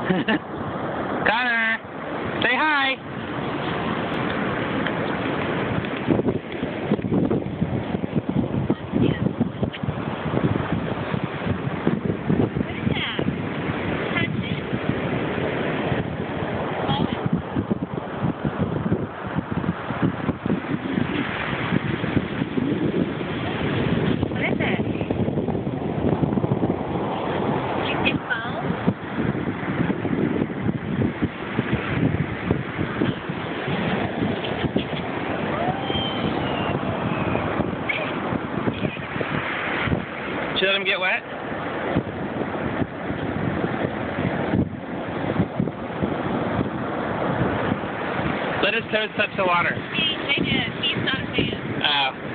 Connor, say hi. Should I let him get wet? Let his toes touch the water. They did. He's not a fan. Oh.